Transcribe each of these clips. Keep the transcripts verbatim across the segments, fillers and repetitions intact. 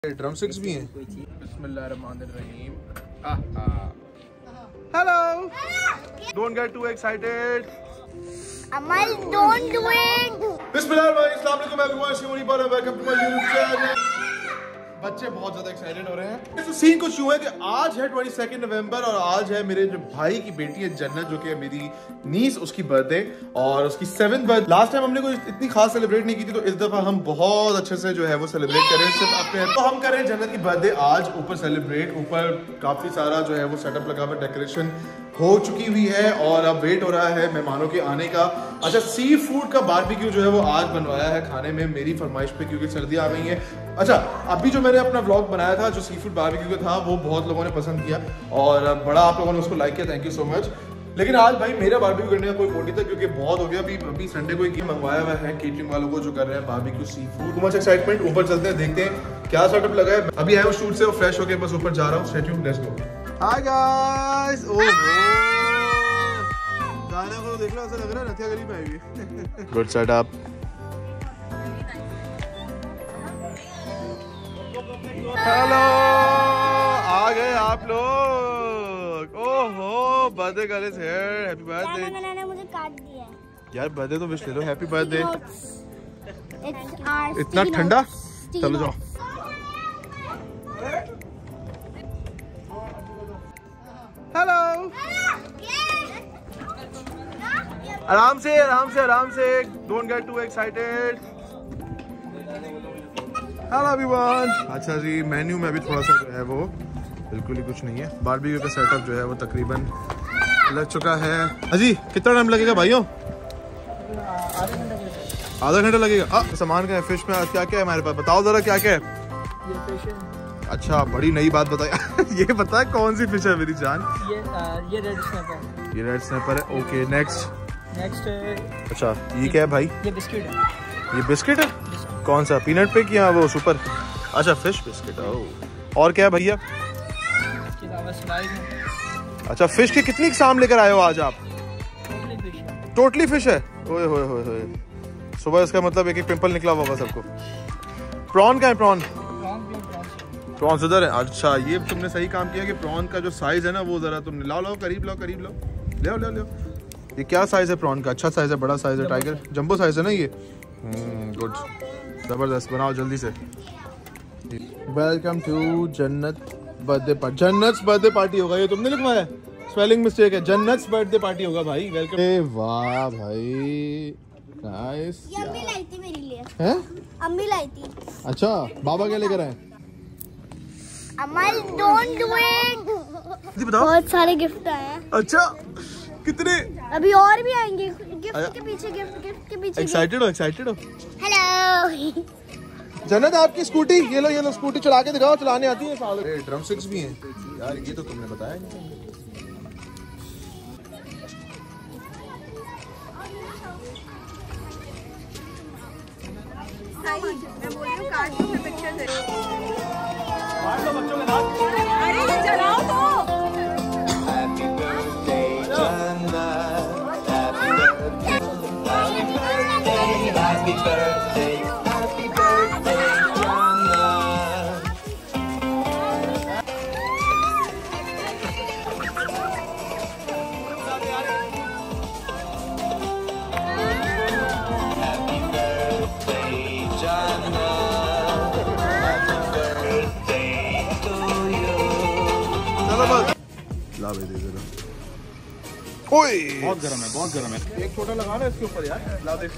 Drum sticks भी हैं। बिस्मिल्लाहिर्रहमानिर्रहीम। Hello, don't get to excited. Amal don't do it. बिस्मिल्लाहिर्रहमानिर्रहीम। अस्सलाम वालेकुम एवरीवन, शिवनी पर welcome to my YouTube channel. बच्चे बहुत ज्यादा एक्साइटेड हो रहे हैं। तो सीन कुछ यूं है कि आज है बाईस नवंबर और आज है मेरे जो भाई की बेटी है जन्नत, जो कि है मेरी नीस, उसकी बर्थडे और उसकी सेवेंथ बर्थ। लास्ट टाइम हमने कोई इतनी खास सेलिब्रेट नहीं की थी, तो इस दफा हम बहुत अच्छे से जो है वो सेलिब्रेट कर रहे हैं सिर्फ अपने। तो हम कर रहे हैं जन्नत की बर्थडे आज ऊपर सेलिब्रेट। ऊपर काफी सारा जो है वो सेटअप लगा हुआ, डेकोरेशन हो चुकी हुई है और अब वेट हो रहा है मेहमानों के आने का। अच्छा, सी फूड का बारबेक्यू जो है वो आज बनवाया है खाने में मेरी फरमाइश पे, क्योंकि सर्दियां आ गई हैं। अच्छा, अभी जो मैंने अपना व्लॉग बनाया था जो सी फूड बारबेक्यू का था, वो बहुत लोगों ने पसंद किया और बड़ा आप लोगों ने उसको लाइक किया, थैंक यू सो मच। लेकिन आज भाई मेरा बारबेक्यू करने का कोई मोटिव था, क्योंकि बहुत हो गया। अभी अभी संडे को एक मंगवाया हुआ है केटरिंग वालों को जो कर रहे हैं barbecue sea food. Too much excitement. ऊपर चलते हैं, देखते हैं क्या सेटअप लगा है। अभी आया हूँ शूट से, वो फ्रेश होके बस ऊपर जा रहा हूँ। Stay tuned, let's go. Hi guys. Oh, गाना को देख लो, ऐसा लग रहा है नथिया गली में आई हुई। Good setup. हेलो, आ गए आप लोग। ओहो, birthday girl is here. Happy birthday. मैंने मुझे काट दिया यार, बर्थडे तो विश ले लो। Happy birthday. It's इतना ठंडा, चलो जाओ। हेलो, आराम से आराम से आराम से, don't get to excited. Hello everyone. अच्छा जी, मेन्यू में भी थोड़ा सा जो है वो बिल्कुल ही कुछ नहीं है। बारबेक्यू का सेटअप जो है वो तकरीबन लग चुका है। अजी, कितना टाइम लगेगा भाइयों? आधा घंटा लगेगा। आ, सामान का है। फिश में क्या क्या है हमारे पास, बताओ जरा क्या क्या है। ये फिश है। अच्छा, बड़ी नई बात बताई। ये पता है कौन सी फिश है मेरी जान? ये आ, ये रेड स्नैपर। ये रेड स्नैपर है। Okay, next. नेक्स्ट। अच्छा, ये क्या है भाई? ये बिस्किट है। ये बिस्किट है। कौन सा, पीनट पे किया वो सुपर? अच्छा, फिश बिस्किट। ओह, और क्या है भैया? इसके अलावा स्लाइड है। अच्छा, फिश के कितनी शाम लेकर आए हो आज आप? टोटली फिश है। टोटली फिश है। ओए होए होए होए, सुबह इसका मतलब एक एक पिंपल निकला होगा सबको। प्रॉन का है? प्रॉन प्रॉन भी प्रॉन। प्रॉन्स उधर है। अच्छा, ये तुमने सही काम किया कि प्रॉन का जो साइज है ना वो जरा तुमने लाओ लाओ करीब लाओ करीब लाओ ले ले ले। ये क्या साइज है प्रॉन का? अच्छा साइज है, बड़ा साइज है। टाइगर जंबो साइज है ना ये। गुड, जबरदस्त। बनाओ जल्दी से। Welcome to Jannat birthday party. Jannat birthday party होगा, ये तुमने लिखवाया? स्पेलिंग मिस्टेक है, जन्नत बर्थडे पार्टी होगा भाई। वेलकम। ए वाह भाई, नाइस। ये अम्मी लाई थी मेरे लिए। हैं? अम्मी लाई थी। अच्छा, बाबा क्या लेकर आए? Amal don't do it. बताओ। बहुत सारे गिफ्ट आए हैं। अच्छा, कितने? अभी और भी आएंगे। गिफ्ट के पीछे गिफ्ट, गिफ्ट के पीछे। एक्साइटेड हो? एक्साइटेड हो? हेलो जन्नत, आपकी स्कूटी ये लो, ये लो स्कूटी चला के दिखाओ। चलाने आती है? साले ड्रम स्टिक्स भी हैं यार, ये तो तुमने बताया नहीं। मैं बोल रही हूँ काट दो, मैं पिक्चर दे रही हूँ। काट लो बच्चों के साथ। अरे ये जलाओ तो। Happy birthday, Jannat. Happy birthday, happy birthday, happy birthday, happy birthday, Jannat. Happy birthday, Jannat. Happy birthday to you. चलो बस, ला भाई दे जरा। ओए, बहुत गर्म है, बहुत गर्म है। एक छोटा लगा ना इसके ऊपर यार, ला दे।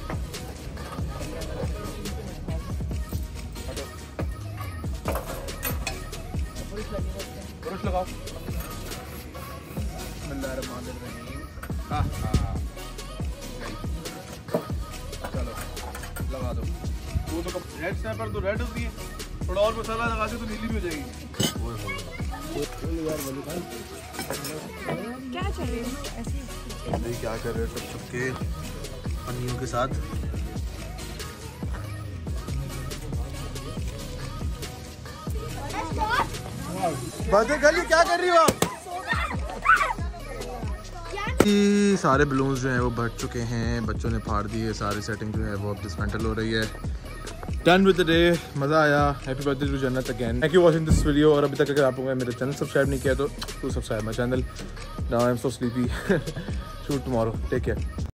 ब्रश लगाओ। बिस्मिल्लाहिर्रहमानिर्रहीम। हाँ हाँ, चलो लगा दो। वो तो रेड स्नैपर तो रेड होती है, थोड़ा और मसाला लगा दे तो नीली भी हो जाएगी। क्या चल रही है ऐसे? अभी क्या कर रहे हैं सब सबके पन्नियों के साथ। बर्थडे गर्ल, क्या कर रही हो आप? सारे बलून्स जो हैं वो भर चुके हैं, बच्चों ने फाड़ दिए। सारी सेटिंग जो है वो अब डिसमेंटल हो रही है डन विद द डे, मज़ा आया। Happy birthday to Jannat again. Thank you watching this video. और अभी तक अगर आप लोगों ने मेरे चैनल सब्सक्राइब नहीं किया तो to subscribe my channel. Now I am so sleepy. Shoot tomorrow, take care.